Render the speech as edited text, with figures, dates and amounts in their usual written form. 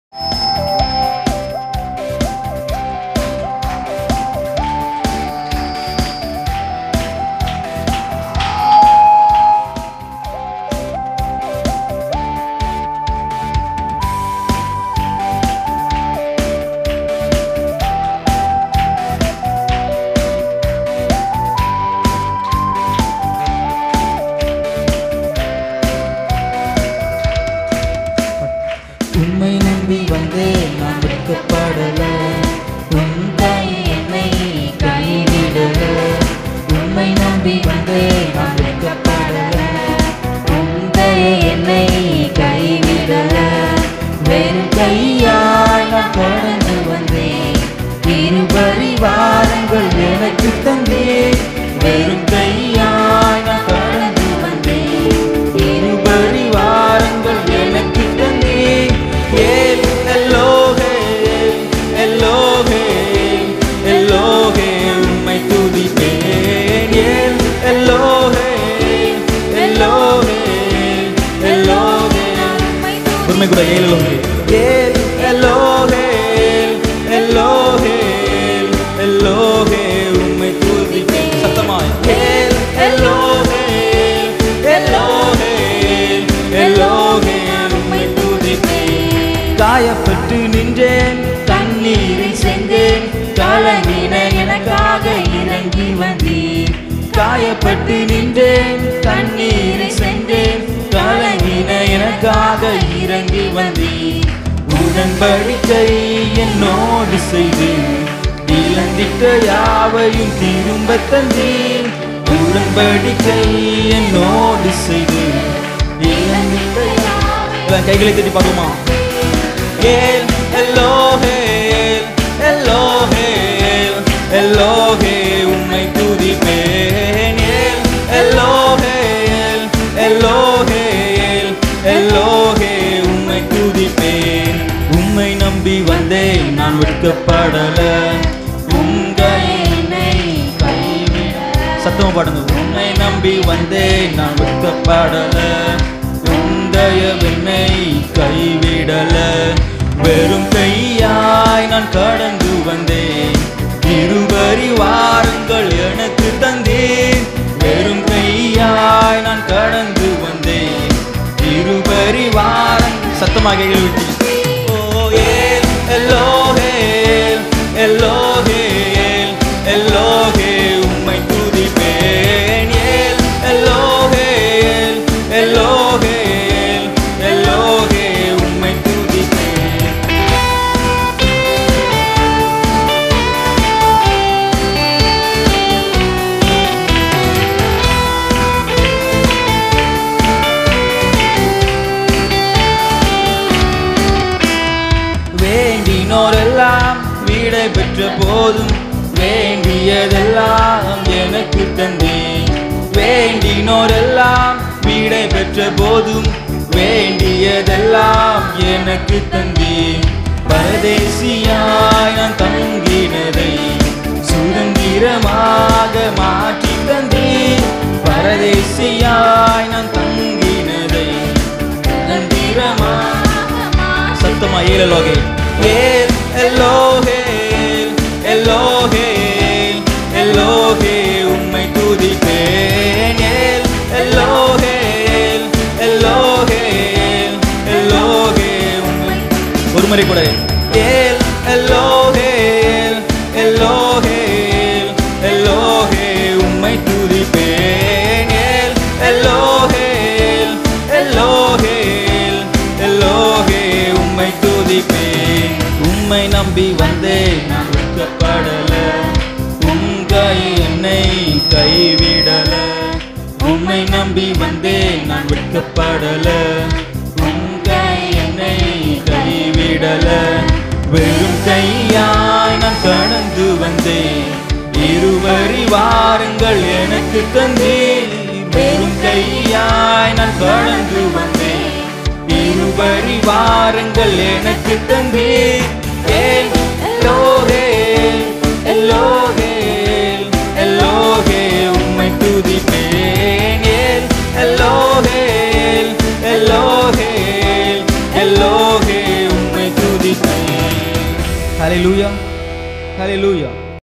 உம்மை நம்பி வந்தேன் நான் வெட்கப்படல, உம் தாய் என்னை கைவிடல. உம்மை நம்பி வந்தேன் நான் வெட்கப்படல, உம் தாய் என்னை கைவிடல. வெறும் கையாய் நான் கடந்து வந்தேன், இருபரி வாரங்கள் எனக்கு தந்தேன். வெறும் கையாய் நான் கடந்து வந்தேன், இருபரி வாரங்கள் எனக்கு தந்தேன். உம்மை துதிப்பேன். உண்மை கூட உம்மை துதிப்பேன். சத்தமாய் உம்மை துதிப்பேன். காயப்பட்டு நின்றேன், தண்ணீரை சென்றேன், கலங்கின எனக்காக இறங்கி வந்தீர். காயப்பட்டு நின்றேன், தண்ணீரை சென்றேன், கலங்கின எனக்காக இறங்கி வந்தீர். உடன்படிக்கை என்னோடு செய்து இழந்திட்ட யாவையும் திரும்ப தந்தீர். உடன்படிக்கை என்னோடு செய்து இழந்திட்ட யாவையும். கைகளை தட்டி பாருமா. உம்மை துதிப்பேன். உம்மை துதிப்பேன். உம்மை நம்பி வந்தேன் நான் வெட்கப்படல, உங்களை கைவிட. சத்தமா பாடுங்க. உம்மை நம்பி வந்தேன் நான் வெட்கப்படல, உந்தயவென்னை கைவிடல. வெறும் கையாய் நான் கடந்து வந்தேன், இருபரி வாரங்கள் எனக்கு தந்தேன். வெறும் கையாய் நான் கடந்து வந்தேன், இருபரி வாரங்கள். சத்தமாக எழுதி. உம்மை துதிப்பேன். உம்மை துதிப்பேன். வேண்டினோரெல்லாம் விடை பெற்ற போதும் வேண்டியதெல்லாம் எனக்கு தந்தேன். வேண்டினோரெல்லாம் விடை பெற்ற போதும் வேண்டியதெல்லாம் எனக்கு தந்தேன். பரதேசியாய் நான் தங்கினதை சுதந்திரமாக மாற்றி தந்தேன். பரதேசியாய் நான் தங்கினதை சுதந்திரமாக. சத்தமா ஏலோகே உம்மை துதிப்பேன். உம்மை ஒரு முறை கூட. உம்மை துதிப்பேன். உம்மை துதிப்பேன். உம்மை நம்பி வந்தேன் நான் வெட்கப்படல, உங்க என்னை கைவிடல. உம்மை நம்பி வந்தேன் நான் வெட்கப்படல, உங்க என்னை கைவிடல. வெறும் கையாய் நான் கடந்து வந்தேன், இருபரி வாரங்கள் எனக்கு தந்தேன். வெறும் கையாய் நான் கடந்து வந்தேன், இருபரி வாரங்கள் எனக்கு தந்தேன். உம்மை துதிப்பேன். உம்மை துதி நம்பிக்கை. ஹல்லேலூயா, ஹல்லேலூயா.